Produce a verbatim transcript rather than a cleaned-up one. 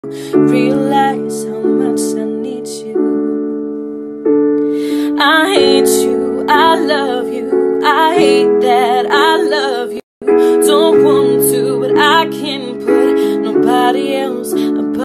Realize how much I need you. I hate you, I love you.